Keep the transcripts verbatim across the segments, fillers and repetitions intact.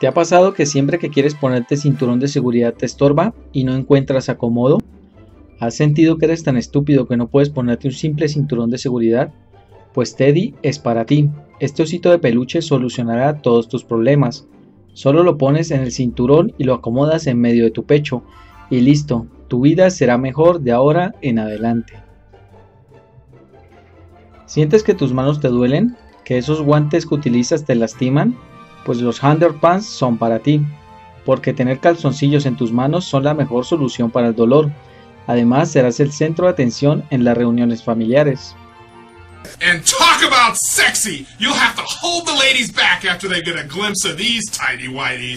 ¿Te ha pasado que siempre que quieres ponerte cinturón de seguridad te estorba y no encuentras acomodo? ¿Has sentido que eres tan estúpido que no puedes ponerte un simple cinturón de seguridad? Pues Teddy es para ti. Este osito de peluche solucionará todos tus problemas. Solo lo pones en el cinturón y lo acomodas en medio de tu pecho y listo, tu vida será mejor de ahora en adelante. ¿Sientes que tus manos te duelen? ¿Que esos guantes que utilizas te lastiman? Pues los underpants son para ti, porque tener calzoncillos en tus manos son la mejor solución para el dolor. Además, serás el centro de atención en las reuniones familiares. And talk about sexy! You'll have to hold the ladies back after they get a glimpse of these tidy whities.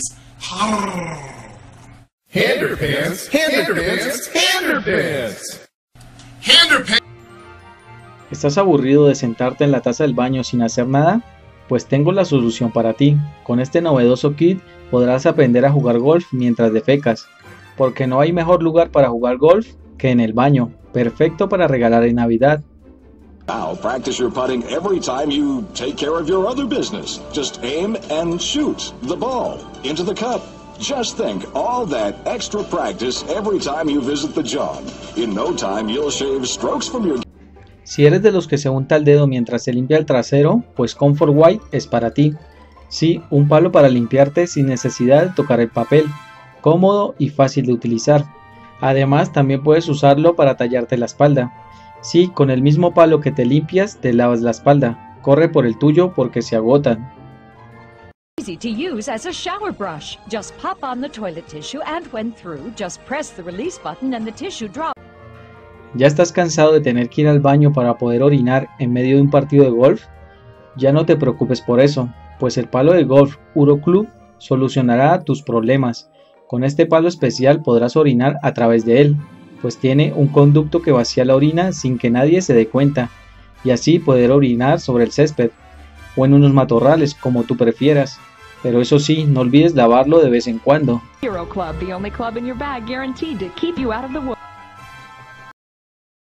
Handerpants, Handerpants, Handerpants. Handerpants. ¿Estás aburrido de sentarte en la taza del baño sin hacer nada? Pues tengo la solución para ti. Con este novedoso kit podrás aprender a jugar golf mientras defecas, porque no hay mejor lugar para jugar golf que en el baño. Perfecto para regalar en Navidad. Now practice your putting every time you take care of your other business. Just aim and shoot the ball into the cup. Just think, all that extra practice every time you visit the job. In no time you'll shave strokes from your... Si eres de los que se unta el dedo mientras se limpia el trasero, pues Comfort White es para ti. Sí, un palo para limpiarte sin necesidad de tocar el papel. Cómodo y fácil de utilizar. Además, también puedes usarlo para tallarte la espalda. Sí, con el mismo palo que te limpias, te lavas la espalda. Corre por el tuyo porque se agotan. Easy to use as a shower brush. Just pop on the toilet tissue and when through, just press the release button and the tissue drops. ¿Ya estás cansado de tener que ir al baño para poder orinar en medio de un partido de golf? Ya no te preocupes por eso, pues el palo de golf Uro Club solucionará tus problemas. Con este palo especial podrás orinar a través de él, pues tiene un conducto que vacía la orina sin que nadie se dé cuenta, y así poder orinar sobre el césped, o en unos matorrales como tú prefieras. Pero eso sí, no olvides lavarlo de vez en cuando. Hero Club, the only club in your bag guaranteed to keep you out of the woods.